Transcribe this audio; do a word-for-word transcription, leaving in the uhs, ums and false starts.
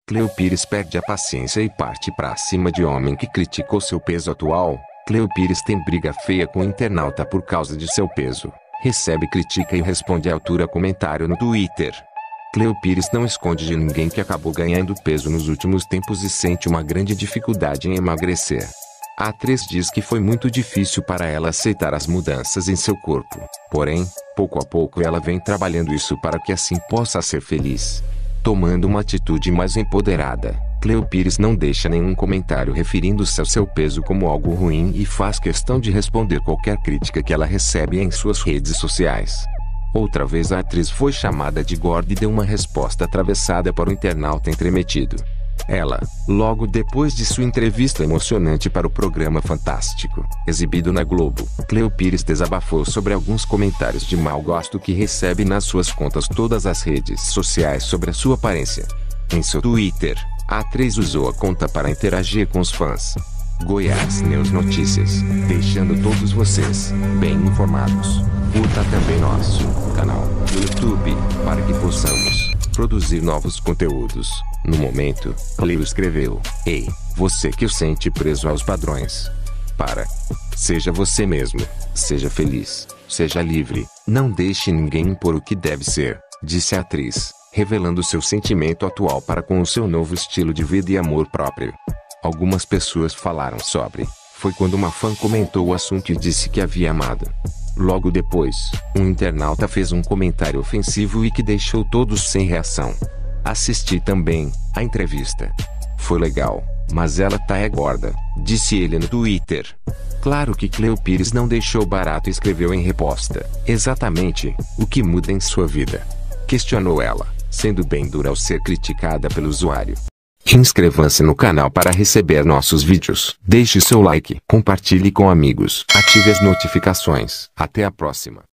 Cleo Pires perde a paciência e parte pra cima de homem que criticou seu peso atual. Cleo Pires tem briga feia com internauta por causa de seu peso. Recebe crítica e responde à altura comentário no Twitter. Cleo Pires não esconde de ninguém que acabou ganhando peso nos últimos tempos e sente uma grande dificuldade em emagrecer. A atriz diz que foi muito difícil para ela aceitar as mudanças em seu corpo. Porém, pouco a pouco ela vem trabalhando isso para que assim possa ser feliz. Tomando uma atitude mais empoderada, Cleo Pires não deixa nenhum comentário referindo-se ao seu peso como algo ruim e faz questão de responder qualquer crítica que ela recebe em suas redes sociais. Outra vez a atriz foi chamada de gorda e deu uma resposta atravessada para o internauta entremetido. Ela, logo depois de sua entrevista emocionante para o programa Fantástico, exibido na Globo, Cleo Pires desabafou sobre alguns comentários de mau gosto que recebe nas suas contas todas as redes sociais sobre a sua aparência. Em seu Twitter, a atriz usou a conta para interagir com os fãs. Goiás News Notícias, deixando todos vocês bem informados. Curta também nosso canal no YouTube, para que possamos produzir novos conteúdos. No momento, Cleo escreveu: Ei, você que o sente preso aos padrões. Para. Seja você mesmo. Seja feliz. Seja livre. Não deixe ninguém impor o que deve ser, disse a atriz, revelando seu sentimento atual para com o seu novo estilo de vida e amor próprio. Algumas pessoas falaram sobre. Foi quando uma fã comentou o assunto e disse que havia amado. Logo depois, um internauta fez um comentário ofensivo e que deixou todos sem reação. Assisti também a entrevista. Foi legal, mas ela tá é gorda, disse ele no Twitter. Claro que Cleo Pires não deixou barato e escreveu em resposta: exatamente, o que muda em sua vida? Questionou ela, sendo bem dura ao ser criticada pelo usuário. Inscreva-se no canal para receber nossos vídeos. Deixe seu like, compartilhe com amigos, ative as notificações. Até a próxima.